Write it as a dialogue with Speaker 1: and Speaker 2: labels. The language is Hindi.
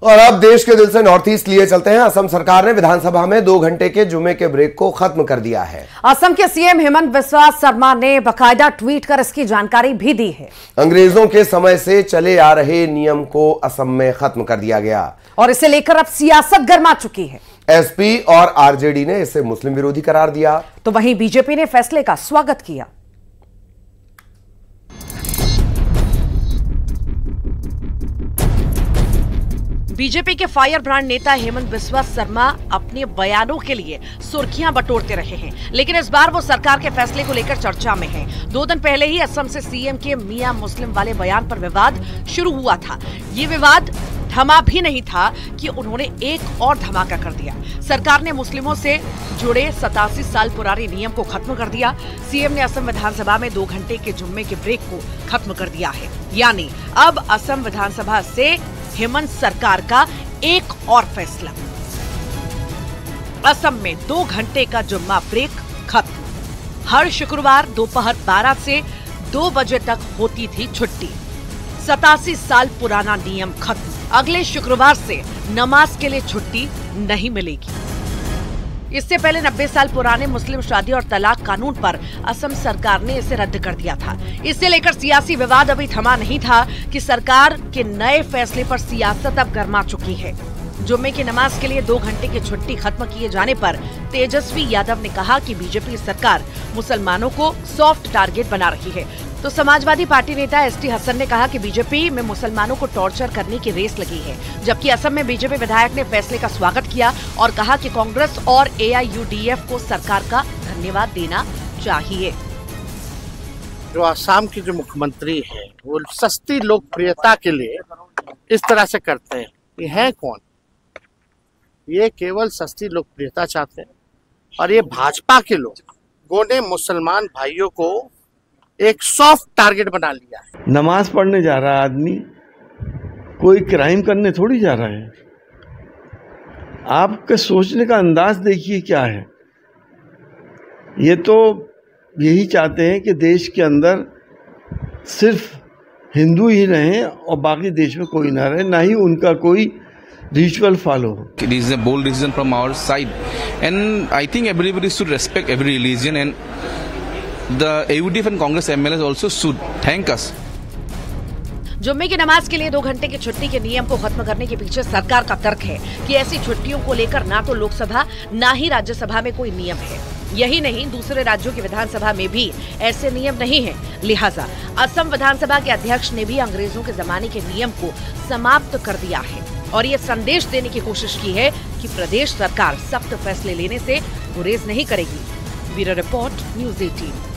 Speaker 1: और अब देश के दिल से नॉर्थ ईस्ट लिए चलते हैं। असम सरकार ने विधानसभा में 2 घंटे के जुम्मे के ब्रेक को खत्म कर दिया है।
Speaker 2: असम के सीएम हेमंत बिस्वा शर्मा ने बाकायदा ट्वीट कर इसकी जानकारी भी दी है।
Speaker 1: अंग्रेजों के समय से चले आ रहे नियम को असम में खत्म कर दिया गया
Speaker 2: और इसे लेकर अब सियासत गर्मा चुकी है।
Speaker 1: एसपी और आरजेडी ने इसे मुस्लिम विरोधी करार दिया,
Speaker 2: तो वहीं बीजेपी ने फैसले का स्वागत किया। बीजेपी के फायर ब्रांड नेता हेमंत बिस्वा शर्मा अपने बयानों के लिए सुर्खियां बटोरते रहे हैं, लेकिन इस बार वो सरकार के फैसले को लेकर चर्चा में हैं। 2 दिन पहले ही असम से सीएम के मियां मुस्लिम वाले बयान पर विवाद शुरू हुआ था। ये विवाद थमा भी नहीं था कि उन्होंने एक और धमाका कर दिया। सरकार ने मुस्लिमों से जुड़े 87 साल पुराने नियम को खत्म कर दिया। सीएम ने असम विधानसभा में 2 घंटे के जुम्मे के ब्रेक को खत्म कर दिया है। यानी अब असम विधानसभा से हेमंत सरकार का एक और फैसला। असम में 2 घंटे का जुम्मा ब्रेक खत्म। हर शुक्रवार दोपहर 12 से 2 बजे तक होती थी छुट्टी। 87 साल पुराना नियम खत्म। अगले शुक्रवार से नमाज के लिए छुट्टी नहीं मिलेगी। इससे पहले 90 साल पुराने मुस्लिम शादी और तलाक कानून पर असम सरकार ने इसे रद्द कर दिया था। इसे लेकर सियासी विवाद अभी थमा नहीं था कि सरकार के नए फैसले पर सियासत अब गर्मा चुकी है। जुम्मे की नमाज के लिए 2 घंटे की छुट्टी खत्म किए जाने पर तेजस्वी यादव ने कहा कि बीजेपी सरकार मुसलमानों को सॉफ्ट टारगेट बना रही है, तो समाजवादी पार्टी नेता एसटी हसन ने कहा कि बीजेपी में मुसलमानों को टॉर्चर करने की रेस लगी है। जबकि असम में बीजेपी विधायक ने फैसले का स्वागत किया और कहा कि कांग्रेस और एआईयूडीएफ को सरकार का धन्यवाद देना चाहिए।
Speaker 3: जो असम की जो मुख्यमंत्री है वो सस्ती लोकप्रियता के लिए इस तरह से करते हैं। ये है कौन? ये केवल सस्ती लोकप्रियता चाहते हैं और ये भाजपा के लोगों ने मुसलमान भाइयों को एक सॉफ्ट टारगेट बना लिया है।
Speaker 4: नमाज पढ़ने जा रहा है आदमी, कोई क्राइम करने थोड़ी जा रहा है। आपके सोचने का अंदाज देखिए क्या है। ये तो यही चाहते हैं कि देश के अंदर सिर्फ हिंदू ही रहें और बाकी देश में कोई ना रहे, ना ही उनका कोई रिचुअल फॉलो हो।
Speaker 5: It is a bold decision from our side, and I think everybody should respect every religion, and the AUDF and Congress MLAs also should thank us.
Speaker 2: जुम्मे की नमाज के लिए 2 घंटे की छुट्टी के नियम को खत्म करने के पीछे सरकार का तर्क है कि ऐसी छुट्टियों को लेकर ना तो लोकसभा ना ही राज्यसभा में कोई नियम है। यही नहीं, दूसरे राज्यों की विधानसभा में भी ऐसे नियम नहीं है। लिहाजा असम विधानसभा के अध्यक्ष ने भी अंग्रेजों के जमाने के नियम को समाप्त कर दिया है और ये संदेश देने की कोशिश की है कि प्रदेश सरकार सख्त फैसले लेने से गुरेज नहीं करेगी। Bureau report, news 18।